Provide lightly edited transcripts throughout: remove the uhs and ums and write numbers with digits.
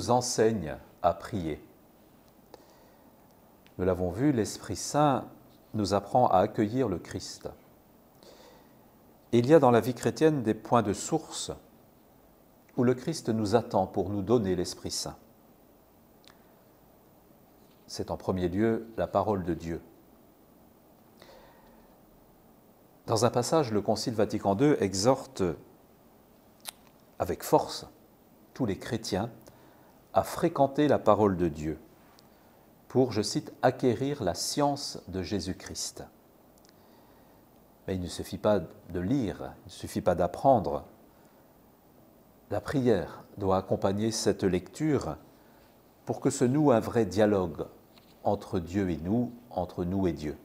nous enseigne à prier. Nous l'avons vu, l'Esprit Saint nous apprend à accueillir le Christ. Et il y a dans la vie chrétienne des points de source où le Christ nous attend pour nous donner l'Esprit Saint. C'est en premier lieu la parole de Dieu. Dans un passage, le Concile Vatican II exhorte avec force tous les chrétiens à fréquenter la parole de Dieu pour, je cite, « acquérir la science de Jésus-Christ ». Mais il ne suffit pas de lire, il ne suffit pas d'apprendre. La prière doit accompagner cette lecture pour que se noue un vrai dialogue entre Dieu et nous, entre nous et Dieu.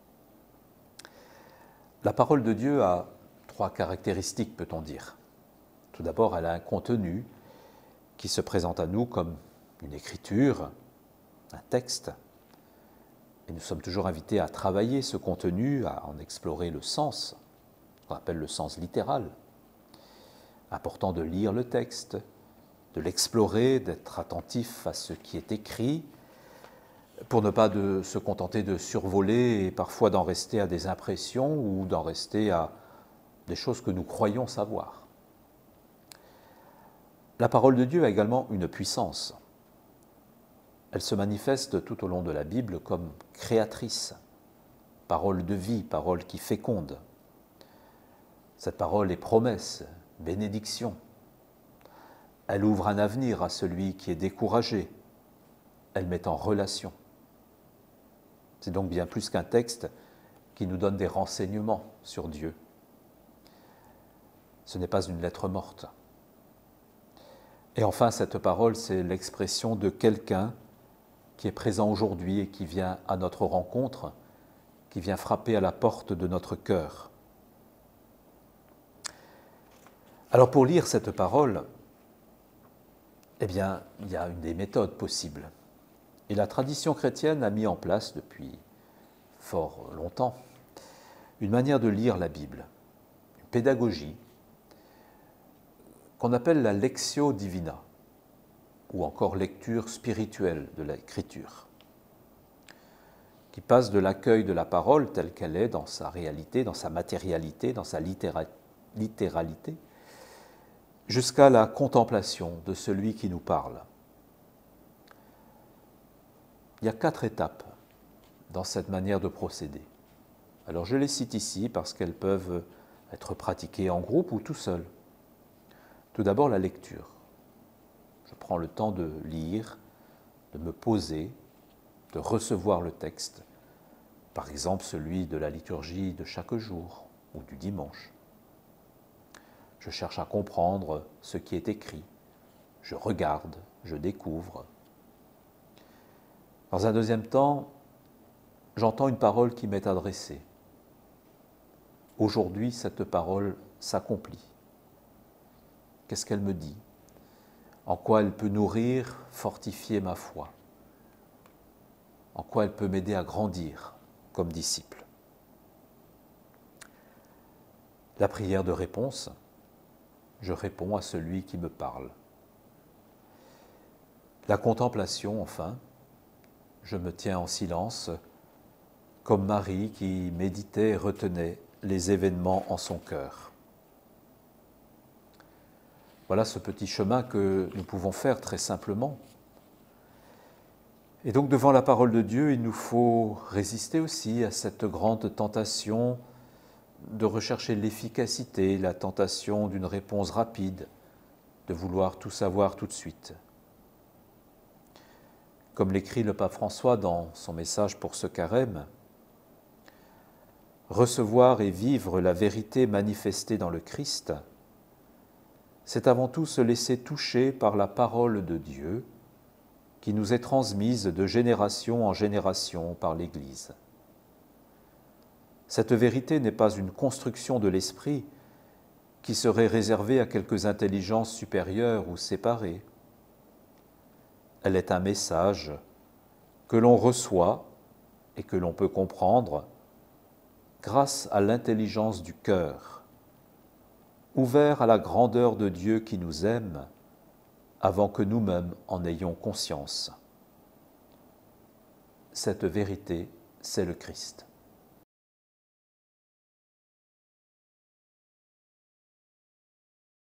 La parole de Dieu a 3 caractéristiques, peut-on dire. Tout d'abord, elle a un contenu qui se présente à nous comme une écriture, un texte. Et nous sommes toujours invités à travailler ce contenu, à en explorer le sens, qu'on appelle le sens littéral. Important de lire le texte, de l'explorer, d'être attentif à ce qui est écrit, pour ne pas se contenter de survoler et parfois d'en rester à des impressions ou d'en rester à des choses que nous croyons savoir. La parole de Dieu a également une puissance. Elle se manifeste tout au long de la Bible comme créatrice, parole de vie, parole qui féconde. Cette parole est promesse, bénédiction. Elle ouvre un avenir à celui qui est découragé. Elle met en relation. C'est donc bien plus qu'un texte qui nous donne des renseignements sur Dieu. Ce n'est pas une lettre morte. Et enfin, cette parole, c'est l'expression de quelqu'un qui est présent aujourd'hui et qui vient à notre rencontre, qui vient frapper à la porte de notre cœur. Alors pour lire cette parole, eh bien, il y a une des méthodes possibles. Et la tradition chrétienne a mis en place depuis fort longtemps une manière de lire la Bible, une pédagogie qu'on appelle la lectio divina, ou encore lecture spirituelle de l'Écriture, qui passe de l'accueil de la parole telle qu'elle est dans sa réalité, dans sa matérialité, dans sa littéralité, jusqu'à la contemplation de celui qui nous parle. Il y a 4 étapes dans cette manière de procéder. Alors je les cite ici parce qu'elles peuvent être pratiquées en groupe ou tout seul. Tout d'abord la lecture. Je prends le temps de lire, de me poser, de recevoir le texte, par exemple celui de la liturgie de chaque jour ou du dimanche. Je cherche à comprendre ce qui est écrit. Je regarde, je découvre. Dans un deuxième temps, j'entends une parole qui m'est adressée. Aujourd'hui, cette parole s'accomplit. Qu'est-ce qu'elle me dit? En quoi elle peut nourrir, fortifier ma foi? En quoi elle peut m'aider à grandir comme disciple? La prière de réponse, je réponds à celui qui me parle. La contemplation, enfin, je me tiens en silence, comme Marie qui méditait et retenait les événements en son cœur. Voilà ce petit chemin que nous pouvons faire très simplement. Et donc devant la parole de Dieu, il nous faut résister aussi à cette grande tentation de rechercher l'efficacité, la tentation d'une réponse rapide, de vouloir tout savoir tout de suite. Comme l'écrit le pape François dans son message pour ce carême, recevoir et vivre la vérité manifestée dans le Christ, c'est avant tout se laisser toucher par la parole de Dieu qui nous est transmise de génération en génération par l'Église. Cette vérité n'est pas une construction de l'esprit qui serait réservée à quelques intelligences supérieures ou séparées. Elle est un message que l'on reçoit et que l'on peut comprendre grâce à l'intelligence du cœur, ouvert à la grandeur de Dieu qui nous aime, avant que nous-mêmes en ayons conscience. Cette vérité, c'est le Christ.